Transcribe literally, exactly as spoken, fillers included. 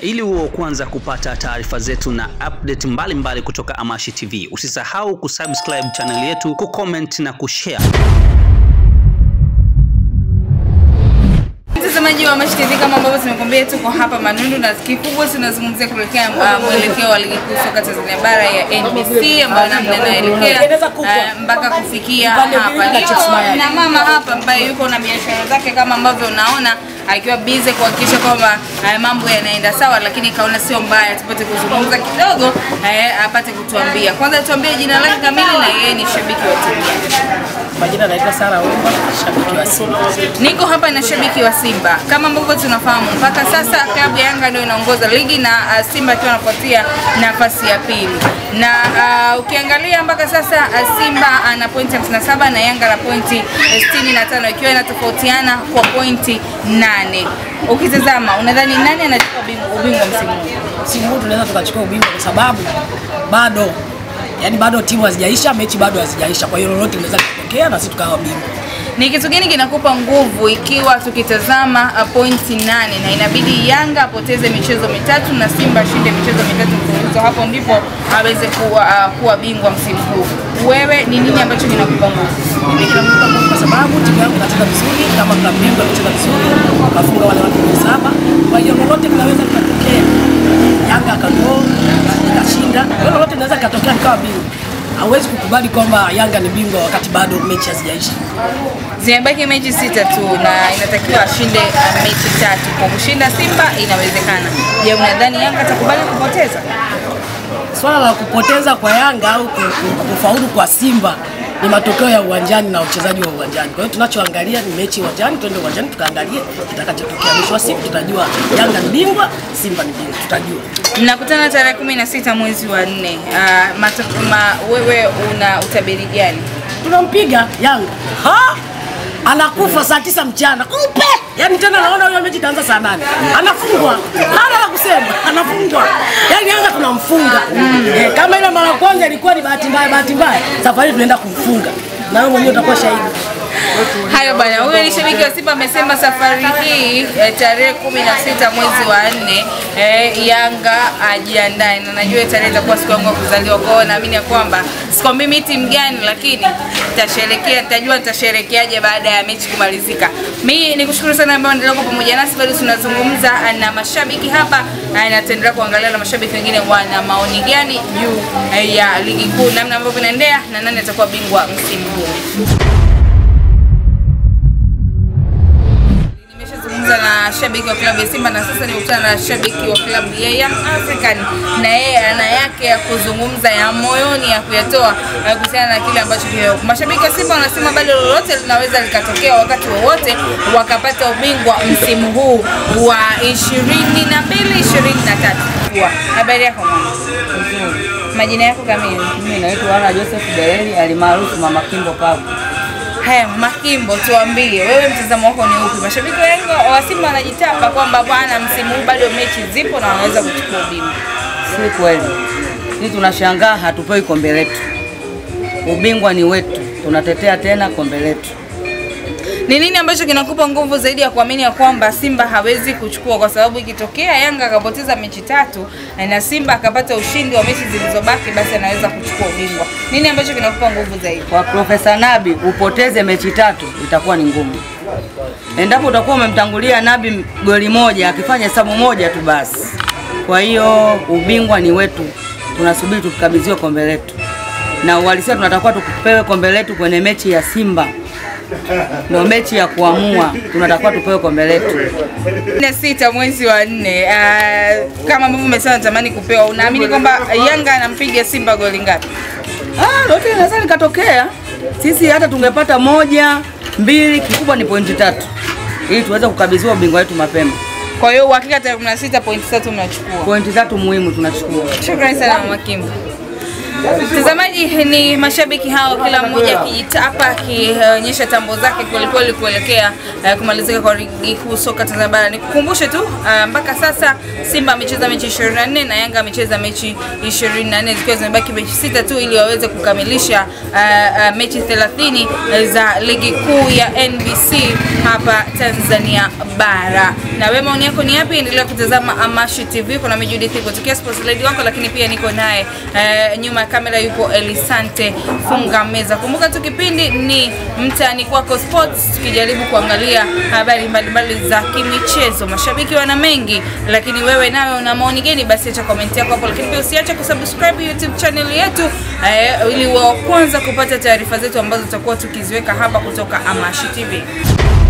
Ili uwe kwanza kupata taarifa zetu na update mbalimbali mbali kutoka Amashi T V, usisahau kusubscribe channel yetu, kucomment na kushare. Mtazamaji wa Amashi T V, kama ambavyo tumekuambia, tuko hapa Manundu na kikubwa tunazungumzia kuelekea uh, mwelekeo wa ligi kuu soka Tanzania bara ya N B C ambayo namna inaelekea uh, mpaka kufikia hapa. Na mama hapa ambaye yuko na biashara zake kama ambavyo unaona, akiwa busy kuhakikisha kwamba uh, mambo yanaenda sawa, lakini kaona sio mbaya tupate kuzungumza kidogo, uh, apate kutuambia. Kwanza tuambie jina lake kamili na yeye ni shabiki wa timu. Majina naitwa Sara Umba, shabiki wa Simba. Niko hapa na shabiki wa Simba. Kama ambavyo tunafahamu, mpaka sasa klabu ya Yanga ndio inaongoza ligi na uh, Simba akiwa anafuatia nafasi ya pili. Na uh, ukiangalia mpaka sasa uh, Simba ana pointi hamsini na saba na Yanga na pointi sitini na tano, ikiwa inatofautiana kwa pointi nane. Ukitazama, unadhani nani anachukua ubingwa msimu huu? Msimu huu tunaweza tukachukua ubingwa kwa sababu bado yani bado timu hazijaisha, mechi bado hazijaisha. Kwa hiyo lolote linaweza kutokea na sisi tukawa bingwa. Ni kitu gani kinakupa nguvu ikiwa tukitazama uh, pointi nane na inabidi Yanga apoteze michezo mitatu na Simba ashinde michezo mitatu mfululizo, hapo ndipo aweze kuwa, uh, kuwa bingwa msimu huu? Wewe ni nini ambacho kinakupa nguvu? Mimi kinakupa nguvu kwa sababu timu yangu inacheza vizuri, kama klabu bingwa inacheza vizuri, wafunga wale watu saba. Kwa hiyo lolote linaweza kutokea. Yanga akatoa ikashinda, lolote linaweza kutokea kama bingwa. Hawezi kukubali kwamba Yanga ni bingwa wakati bado mechi hazijaisha. Zimebaki mechi sita tu na inatakiwa ashinde uh, mechi tatu. Kwa kushinda Simba inawezekana. Je, unadhani Yanga atakubali kupoteza? Swala la kupoteza kwa Yanga au kufaulu kwa Simba ni matokeo ya uwanjani na uchezaji wa uwanjani. Kwa hiyo tunachoangalia ni mechi uwanjani, twende uwanjani tukaangalie kitakachotokea. Mwisho wa siku tutajua Yanga ni bingwa, Simba ni bingwa, tutajua. Mnakutana tarehe kumi na sita mwezi wa nne. Uh, ma, wewe una utabiri gani? Tunampiga Yanga. Ha? Anakufa saa tisa mchana. Kupe! Yaani tena naona huyo mechi itaanza saa nane. Anafungwa. Hana la kusema. Anafungwa. Yaani Yanga tunamfunga. Mm. Eh, kama ile mara kwanza ilikuwa ni bahati mbaya, bahati mbaya. Safari tunaenda kumfunga. Na wewe mwenyewe utakuwa shahidi. Hayo bwana, huyo ni shabiki wa Simba amesema safari hii eh, tarehe kumi na sita mwezi wa nne eh, Yanga ajiandae, na najua tarehe itakuwa siku yangu ya kuzaliwa. Kwa hiyo naamini ya kwamba sikwambii mimi timu gani, lakini nitasherehekea, nitajua nitasherehekeaje baada ya mechi kumalizika. Mimi nikushukuru sana ambao endelea kwa pamoja nasi, bado tunazungumza na mashabiki hapa na nataendelea kuangalia na mashabiki wengine wana maoni gani juu eh, ya ligi kuu, namna ambavyo inaendelea na nani atakuwa bingwa msimu huu. Na shabiki wa klabu ya Simba na sasa nimekutana na shabiki wa klabu ya Young African, na yeye ana yake ya kuzungumza ya moyoni ya kuyatoa kuhusiana na kile ambacho kio. Mashabiki wa Simba wanasema bado lolote linaweza likatokea wakati wowote wakapata ubingwa msimu huu wa ishirini na mbili ishirini na tatu. Habari yako mama? Nzuri. Majina yako kamili? Mimi naitwa Ana Joseph Deleli alimaarufu Mama Kimbo Pabu. Haya Makimbo, tuambie wewe mtazamo wako ni upi? Mashabiki wa Yanga wa Simba wanajitapa kwamba bwana msimu huu bado mechi zipo na wanaweza kuchukua ubingwa. Si kweli. Sisi tunashangaa hatupewi kombe letu. Ubingwa ni wetu. Tunatetea tena kombe letu. Ni nini ambacho kinakupa nguvu zaidi ya kuamini ya kwamba Simba hawezi kuchukua? Kwa sababu ikitokea Yanga akapoteza mechi tatu na Simba akapata ushindi wa mechi zilizobaki, basi anaweza kuchukua ubingwa. Nini ambacho kinakupa nguvu zaidi? Kwa Profesa Nabi upoteze mechi tatu itakuwa ni ngumu. Endapo utakuwa umemtangulia Nabi goli moja, akifanya hesabu moja tu basi. Kwa hiyo ubingwa ni wetu. Tunasubiri tukabidhiwe kombe letu. Na uhalisia tunatakuwa tukupewe kombe letu kwenye mechi ya Simba. Ndio mechi ya kuamua, tunatakiwa tupewe kombe letu. Na sita mwezi wa nne, uh, kama ambavyo umesema natamani kupewa, unaamini kwamba Yanga anampiga Simba goli ngapi? Ah, lote linaweza likatokea. Sisi hata tungepata moja, mbili, kikubwa ni pointi tatu. Ili tuweze kukabidhiwa ubingwa wetu mapema. Kwa hiyo uhakika tarehe kumi na sita pointi tatu mnachukua. Pointi tatu muhimu tunachukua. Shukrani sana Mama Kimbo. Mtazamaji, ni mashabiki hao kila mmoja akijitapa akionyesha tambo zake kwelikweli kuelekea uh, kumalizika kwa ligi kuu soka Tanzania bara. Nikukumbushe tu uh, mpaka sasa Simba amecheza mechi ishirini na nne na Yanga amecheza mechi ishirini na nne, zikiwa zimebaki mechi sita tu ili waweze kukamilisha uh, uh, mechi thelathini za ligi kuu ya N B C hapa Tanzania bara. Na wewe maoni yako ni yapi? Endelea kutazama Amashi T V. Kuna mimi Judith kutokea Sports Lady wako, lakini pia niko naye uh, nyuma ya kamera yupo Elisante Funga Meza. Kumbuka tu kipindi ni Mtaani Kwako Sports, tukijaribu kuangalia habari mbalimbali za kimichezo. Mashabiki wana mengi, lakini wewe nawe una maoni gani? Basi acha comment yako hapo, lakini pia usiache kusubscribe YouTube channel yetu uh, ili uwe wa kwanza kupata taarifa zetu ambazo tutakuwa tukiziweka hapa kutoka Amashi T V.